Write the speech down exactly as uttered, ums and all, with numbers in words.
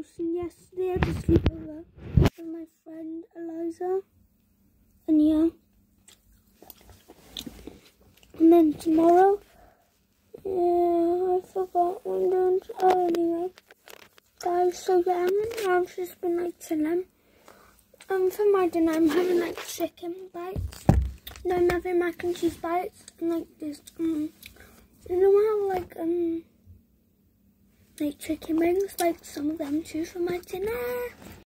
house, and yesterday I had to sleep over with my friend Eliza. And yeah. And then tomorrow, yeah, I forgot what I'm doing. Oh, anyway. Guys, so yeah, I've just been like chilling. Um, for my dinner, I'm having like chicken bites. No, I'm having mac and cheese bites. And like this, um, you know how like, um, like chicken wings, like some of them too for my dinner.